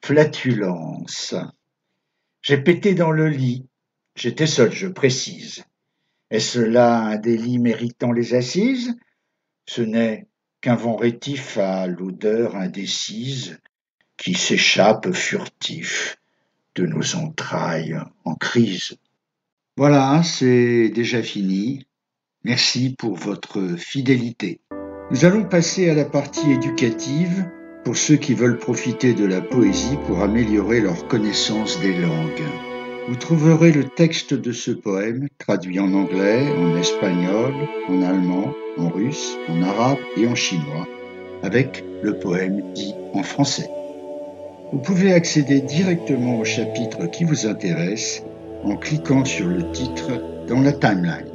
Flatulence. J'ai pété dans le lit. J'étais seul, je précise. Est-ce là un délit méritant les assises? Ce n'est qu'un vent rétif à l'odeur indécise qui s'échappe furtif de nos entrailles en crise. Voilà, c'est déjà fini. Merci pour votre fidélité. Nous allons passer à la partie éducative pour ceux qui veulent profiter de la poésie pour améliorer leur connaissance des langues. Vous trouverez le texte de ce poème traduit en anglais, en espagnol, en allemand, en russe, en arabe et en chinois, avec le poème dit en français. Vous pouvez accéder directement au chapitre qui vous intéresse en cliquant sur le titre dans la timeline.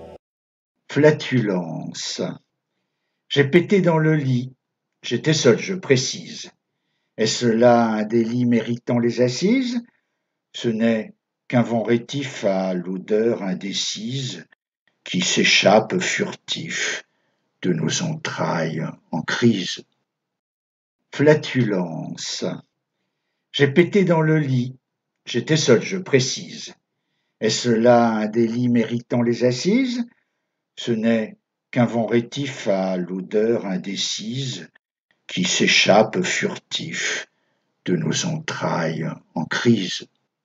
Flatulence. J'ai pété dans le lit. J'étais seul, je précise. Est-ce là un délit méritant les assises? Ce n'est qu'un vent rétif à l'odeur indécise qui s'échappe furtif de nos entrailles en crise. Flatulence. J'ai pété dans le lit. J'étais seul, je précise. Est-ce là un délit méritant les assises? Ce n'est qu'un vent rétif à l'odeur indécise qui s'échappe furtif de nos entrailles en crise.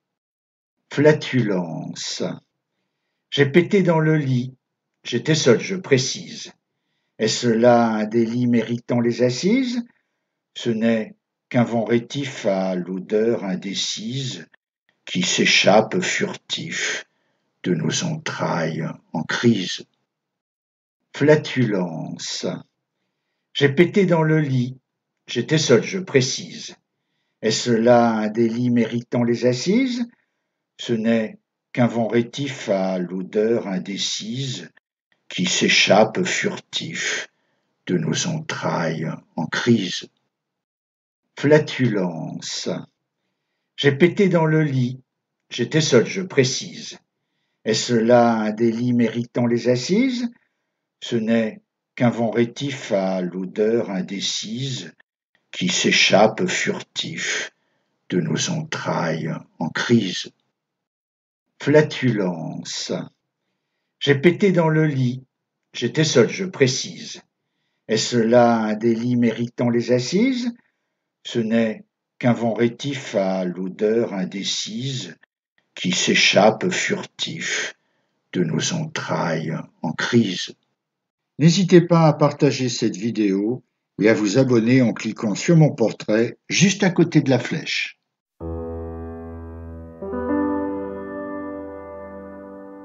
Flatulence. J'ai pété dans le lit. J'étais seul, je précise. Est-ce là un délit méritant les assises? Ce n'est qu'un vent rétif à l'odeur indécise qui s'échappe furtif de nos entrailles en crise. Flatulence. J'ai pété dans le lit. J'étais seul, je précise. Est-ce là un délit méritant les assises? Ce n'est qu'un vent rétif à l'odeur indécise qui s'échappe furtif de nos entrailles en crise. Flatulence. J'ai pété dans le lit. J'étais seul, je précise. Est-ce là un délit méritant les assises? Ce n'est qu'un vent rétif à l'odeur indécise qui s'échappe furtif de nos entrailles en crise. Flatulence. J'ai pété dans le lit. J'étais seul, je précise. Est-ce là un délit méritant les assises? Ce n'est qu'un vent rétif à l'odeur indécise qui s'échappe furtif de nos entrailles en crise. N'hésitez pas à partager cette vidéo et à vous abonner en cliquant sur mon portrait juste à côté de la flèche.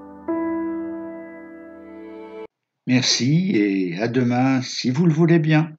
Merci et à demain si vous le voulez bien.